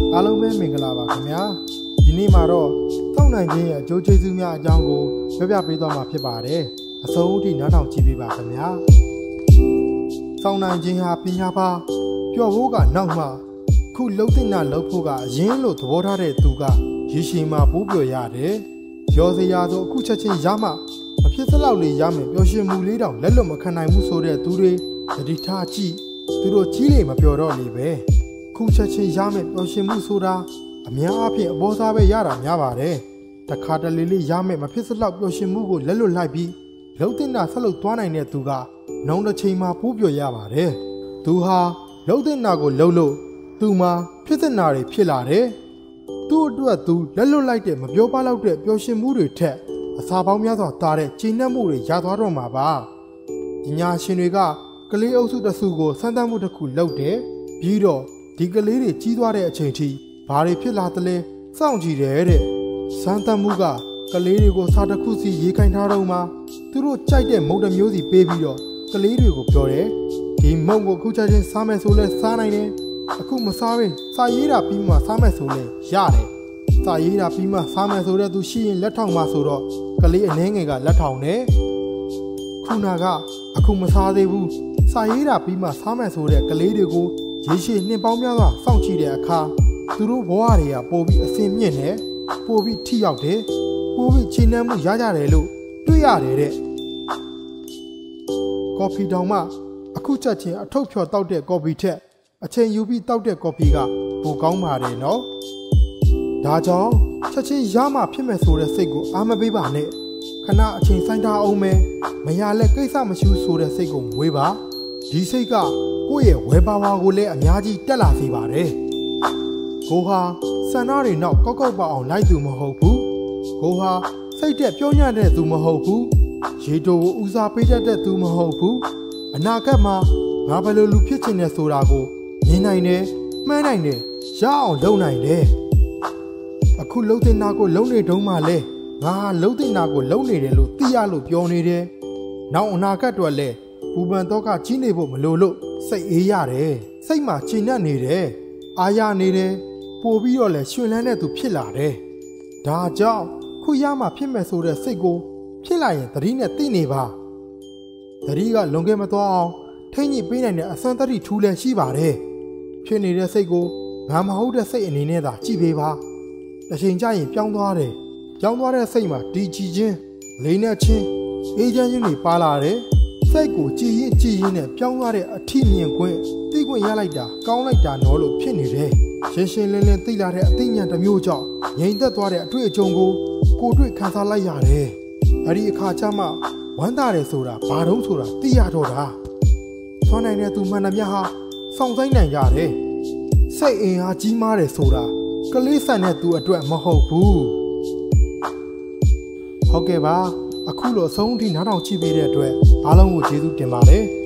အားလုံးပဲမင်္ဂလာပါခင်ဗျာဒီနေ့မှာတော့စောင့်နိုင်ခြင်းရဲ့အကျိုးကျေးဇူးများအကြောင်းကိုပြောပြပေးသွားမှာဖြစ်ပါတယ်အဆုံးအထိနားထောင်ကြည့်ပေးပါခင်ဗျာစောင့်နိုင်ခြင်းဟာပညာပါပျော်ဖို့ကနောက်မှခုလှုပ်တင်တာလှုပ်ဖို့ကအရင်လို့သဘောထားတဲ့သူကရေရှည်မှာပိုးပျော်ရတယ်ရောစရာဆိုအခုချက်ချင်းရမှမဖြစ်စလောက်လေးရမယ်ပျော်ရွှင်မှုလေးတောင်လက်လွတ်မခံနိုင်ဘူးဆိုတဲ့သူတွေသတိထားကြည့်သူတို့ကြီးလေမပျော်တော့လေပဲခုချက်ချင်းရမယ်ပျော်ရွှင်မှုဆိုတာအများအားဖြင့်အပေါ်စားပဲရတာများပါတယ်တခါတလေလေးရမယ်မဖြစ်စလောက်ပျော်ရွှင်မှုကိုလက်လွတ်လိုက်ပြီးလှုပ်တင်တာဆက်လုပ်သွားနိုင်တဲ့သူကနှောင်းတစ်ချိန်မှာပိုးပျော်ရပါတယ်သူဟာလှုပ်တင်တာကိုလှုပ်လို့သူမှာဖြစ်တင်တာတွေဖြစ်လာတယ်သူ့အတွက်သူလက်လွတ်လိုက်တဲ့မပြောပါတော့တဲ့ပျော်ရွှင်မှုတွေထက်အစာပေါင်းများစွာတာတဲ့ကျေနပ်မှုတွေရသွားတော့မှာပါပညာရှင်တွေကကလေးအုပ်စုတစ်စုကိုစမ်းသပ်မှုတစ်ခုလုပ်တယ်ပြီးတော့ဒီကလေးတွေကြီးသွားတဲ့အချိန်ထိဘာတွေဖြစ်လာသလဲစောင့်ကြည့်တယ်တဲ့စမ်းသပ်မှုကကလေးတွေကိုစာတစ်ခုစီရေးခိုင်းထားတော့မှသူတို့ကြိုက်တဲ့မုံတစ်မျိုးစီပေးပြီးတော့ကလေးတွေကိုပြောတယ်ဒီမုံကိုခုချက်ချင်းစားမယ်ဆိုလဲစားနိုင်တယ်အခုမစားဘဲစာရေးတာပြီးမှစားမယ်ဆိုလဲရတယ်စာရေးတာပြီးမှစားမယ်ဆိုတဲ့သူရှိရင်လက်ထောင်မှဆိုတော့ကလေးအနှဲငယ်ကလက်ထောင်တယ်ခုနကအခုမစားသေးဘူးစာရေးတာပြီးမှစားမယ်ဆိုတဲ့ကလေးတွေကိုရေရှည်နှစ်ပေါင်းများစွာစောင့်ကြည့်တဲ့အခါသူတို့ဘဝတွေကပိုပြီးအဆင်မြင့်တယ်ပိုပြီးထိရောက်တယ်ပိုပြီးခြေနှံမှုရကြတယ်လို့တွေ့ရတယ်တဲ့ကော်ဖီတောင်မှအခုချက်ချင်းအထုပ်ဖြော်တောက်တဲ့ကော်ဖီထက်အချိန်ယူပြီးတောက်တဲ့ကော်ဖီကပိုကောင်းပါတယ်နော်ဒါကြောင့်ချက်ချင်းရမှဖြစ်မယ်ဆိုတဲ့စိတ်ကိုအားမပေးပါနဲ့ခဏအချိန်ဆိုင်ထားအောင်မယ်မရလဲကိစ္စမရှိဆိုတဲ့စိတ်ကိုမွေးပါဒီစိတ်ကကိုယ့်ရဲ့ဝယ်ပါဝါကိုလည်းအများကြီးတက်လာစေပါတယ်ကိုဟာစန္ဒတွေနောက်ကောက်ကောက်ပါအောင်လိုက်သူမဟုတ်ဘူးကိုဟာစိတ်တက်ပြောညံ့တဲ့သူမဟုတ်ဘူးရေတိုကိုဦးစားပေးတတ်တဲ့သူမဟုတ်ဘူးအနာဂတ်မှာငါဘယ်လိုလူဖြစ်ချင်တယ်ဆိုတာကိုမြင်နိုင်တယ်မှန်းနိုင်တယ်ရအောင်လုပ်နိုင်တယ်အခုလှုပ်တင်တာကိုလုံနေတုံးမှလဲငါလှုပ်တင်တာကိုလုံနေတယ်လို့သိရလို့ပြောနေတယ်နောက်အနာဂတ်အတွက်လဲပူပန်တော့ကကြီးနေဖို့မလိုလို့စိတ်အေးရတယ်စိတ်မှာချင်နှံ့နေတယ်အာရနေတယ်ပို့ပြီးတော့လဲရှင်လန်းတဲ့သူဖြစ်လာတယ်ဒါကြောင့်ခုရမှဖြစ်မယ်ဆိုတဲ့စိတ်ကိုဖြစ်လာရင်သတိနဲ့သိနေပါသတိကလွန်ခဲ့မသွားအောင်ထိမ့်ညစ်ပေးနိုင်တဲ့အစွမ်းသတိထူးလည်းရှိပါတယ်ဖြစ်နေတဲ့စိတ်ကိုငါမဟုတ်တဲ့စိတ်အနေနဲ့သာကြည့်ပေးပါတစ်ချိန်ကျရင်ပြောင်းသွားတယ်ပြောင်းသွားတဲ့စိတ်မှာဒီကြည်ချင်းလေးနဲ့ချင်းအေးချမ်းချင်းတွေပါလာတယ်စိတ်ကိုကြည်ရင်နဲ့ပြောင်းသွားတဲ့အထီးမြင်ခွင့်သိခွင့်ရလိုက်တာကောင်းလိုက်တာနော်လို့ဖြစ်နေတယ်ရှင်းရှင်းလင်းလင်းသိလာတဲ့အသိဉာဏ်တစ်မျိုးကြောင့်ငြိမ်သက်သွားတဲ့အတွေ့အကြုံကိုကိုယ်တွေ့ခံစားလိုက်ရတယ်အဲ့ဒီအခါကျမှဝမ်းသာတယ်ဆိုတာဘာတုံးဆိုတာသိရတော့တာဆွမ်းနိုင်တဲ့သူမှန်သမျှဟာစောင့်ဆိုင်နိုင်ကြတယ်စိတ်အင်အားကြီးမားတယ်ဆိုတာကလေးဆန်တဲ့သူအတွက်မဟုတ်ဘူးဟုတ်ကဲ့ပါအခုလိုအဆုံးအထိနားထောင်ကြည့်ပေးတဲ့အတွက်အားလုံးကိုကျေးဇူးတင်ပါတယ်